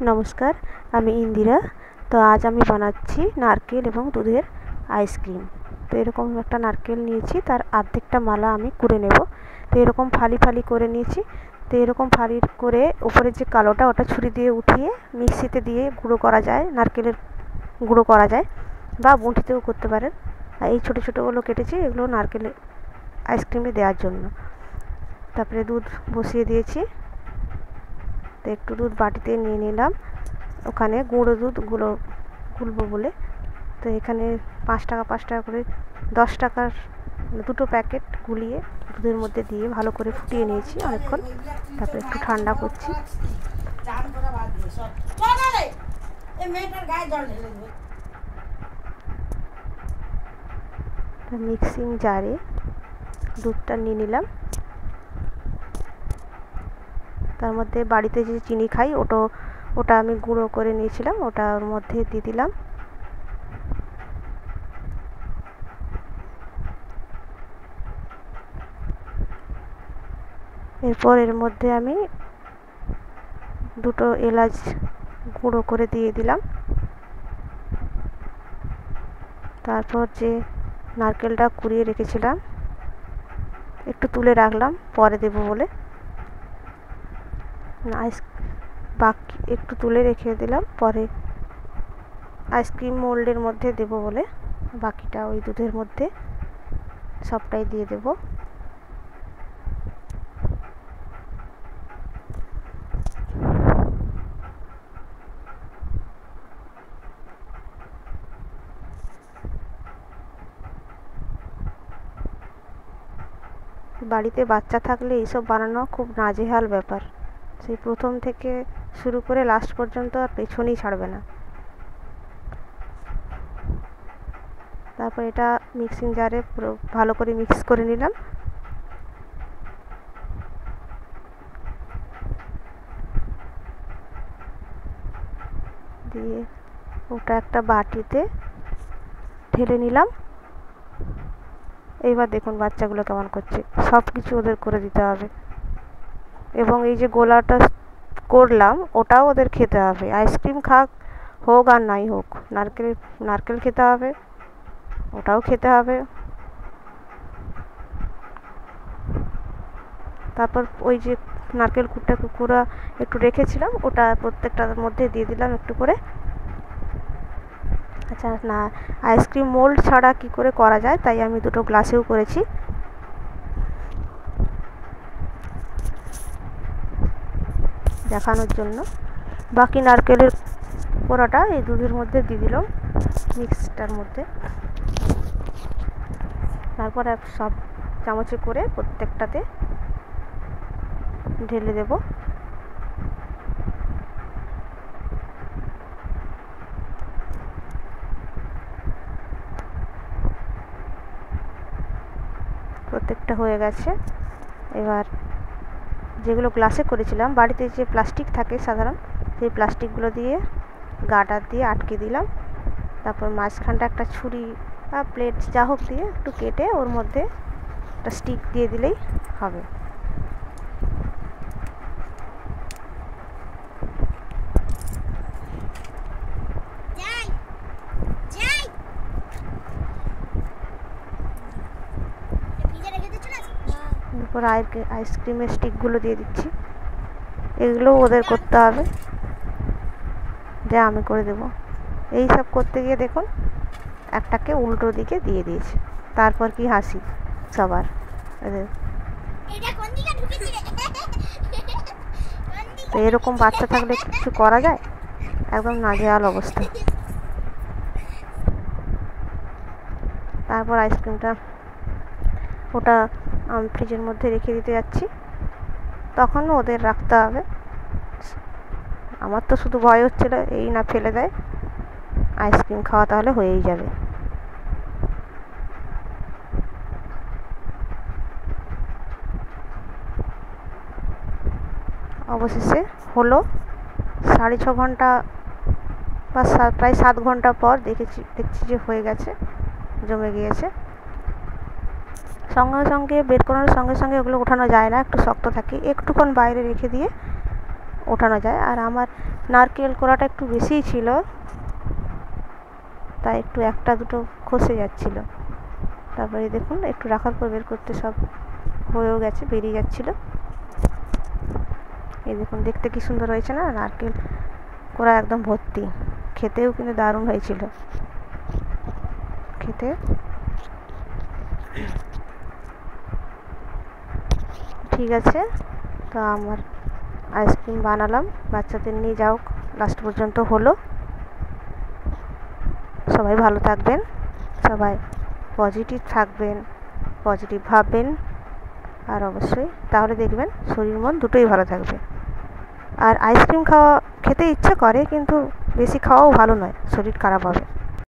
নমস্কার, আমি ইন্দিরা। তো আজ আমি বানাচ্ছি নারকেল এবং দুধের আইসক্রিম। তো এরকম একটা নারকেল নিয়েছি, তার অর্ধেকটা মালা আমি কুড়ে নেব। তো এরকম ফালি ফালি করে নিয়েছি। তো এরকম ফালি করে উপরে যে কালোটা ওটা ছুরি দিয়ে উঠিয়ে মিক্সিতে দিয়ে গুঁড়ো করা যায়, নারকেলের গুঁড়ো করা যায়, বা বঁটিতেও করতে পারেন। আর এই ছোটো ছোটোগুলো কেটেছি, এগুলো নারকেলের আইসক্রিমে দেওয়ার জন্য। তারপরে দুধ বসিয়ে দিয়েছি। তো একটু দুধ বাটিতে নিয়ে নিলাম, ওখানে গুঁড়ো দুধ গুলবো বলে। তো এখানে 5 টাকা করে 10 টাকার দুটো প্যাকেট গুলিয়ে দুধের মধ্যে দিয়ে ভালো করে ফুটিয়ে নিয়েছি অনেকক্ষণ। তারপরে একটু ঠান্ডা করছি। মিক্সিং জারে দুধটা নিয়ে নিলাম। তার মধ্যে বাড়িতে যে চিনি খাই ওটা আমি গুঁড়ো করে নিয়েছিলাম, ওটা ওর মধ্যে দিয়ে দিলাম। এরপর এর মধ্যে আমি দুটো এলাচ গুঁড়ো করে দিয়ে দিলাম। তারপর যে নারকেলটা কুড়িয়ে রেখেছিলাম একটু তুলে রাখলাম পরে দেবো বলে, বাকি একটু তুলে রেখে দিলাম পরে আইসক্রিম মোল্ডের মধ্যে দেবো বলে। বাকিটা ওই দুধের মধ্যে সবটাই দিয়ে দেব। বাড়িতে বাচ্চা থাকলে এইসব বানানো খুব নাজেহাল ব্যাপার। সেই প্রথম থেকে শুরু করে লাস্ট পর্যন্ত আর পেছনেই ছাড়বে না। তারপর এটা মিক্সিং জারে পুরো ভালো করে মিক্স করে নিলাম। দিয়ে ওটা একটা বাটিতে ঢেলে নিলাম। এইবার দেখুন বাচ্চাগুলো কেমন করছে, সব কিছু ওদের করে দিতে হবে। এবং এই যে গোলাটা করলাম ওটাও ওদের খেতে হবে। আইসক্রিম খাক হোক আর নাই হোক, নারকেল খেতে হবে, ওটাও খেতে হবে। তারপর ওই যে নারকেল কুড়া একটু রেখেছিলাম, ওটা প্রত্যেকটার মধ্যে দিয়ে দিলাম একটু করে। আচ্ছা না, আইসক্রিম মোল্ড ছাড়া কি করে করা যায়, তাই আমি দুটো গ্লাসেও করেছি দেখানোর জন্য। বাকি নারকেলের কোড়াটা এই দুধের মধ্যে দিয়ে দিলাম, মিক্সটার মধ্যে। তারপর সব চামচে করে প্রত্যেকটাতে ঢেলে দেব। প্রত্যেকটা হয়ে গেছে। এবার যেগুলো গ্লাসে করেছিলাম, বাড়িতে যে প্লাস্টিক থাকে সাধারণ, সেই প্লাস্টিকগুলো দিয়ে গাটা দিয়ে আটকে দিলাম। তারপর মাঝখানটা একটা ছুরি বা প্লেট যা হোক দিয়ে একটু কেটে ওর মধ্যে একটা স্টিক দিয়ে দিলেই হবে। এরপর আইসক্রিমের স্টিকগুলো দিয়ে দিচ্ছি। এগুলো ওদের করতে হবে, যা আমি করে দেব। এই সব করতে গিয়ে দেখুন একটাকে উল্টো দিকে দিয়ে দিয়েছে। তারপর কি হাসি সবার। তো এরকম বাচ্চা থাকলে কিছু করা যায়? একদম নাজেহাল অবস্থা। তারপর আইসক্রিমটা ওটা আমি ফ্রিজের মধ্যে রেখে দিতে যাচ্ছি, তখন ওদের রাখতে হবে। আমার তো শুধু ভয় হচ্ছিল এই না ফেলে দেয়, আইসক্রিম খাওয়া তাহলে হয়েই যাবে। অবশেষে হলো। 6.5 ঘন্টা বা প্রায় 7 ঘন্টা পর দেখছি যে হয়ে গেছে, জমে গিয়েছে। সঙ্গে সঙ্গে বের করানোর সঙ্গে সঙ্গে ওগুলো ওঠানো যায় না, একটু শক্ত থাকে। একটুক্ষণ বাইরে রেখে দিয়ে ওঠানো যায়। আর আমার নারকেল কোড়াটা একটু বেশিই ছিল, তাই একটু একটা দুটো খসে যাচ্ছিল। তারপরে দেখুন একটু রাখার পর বের করতে সব হয়েও গেছে, বেরিয়ে যাচ্ছিল। এই দেখুন দেখতে কি সুন্দর হয়েছে না, নারকেল কোড়া একদম ভর্তি। খেতেও কিন্তু দারুণ হয়েছিল খেতে। ঠিক আছে, তো আমার আইসক্রিম বানালাম, বাচ্চাদের নিয়ে যাও, লাস্ট পর্যন্ত হলো। সবাই ভালো থাকবেন, সবাই পজিটিভ থাকবেন, পজিটিভ ভাববেন, আর অবশ্যই তাহলে দেখবেন শরীর মন দুটোই ভালো থাকবে। আর আইসক্রিম খেতে ইচ্ছে করে, কিন্তু বেশি খাওয়াও ভালো নয়, শরীর খারাপ হবে।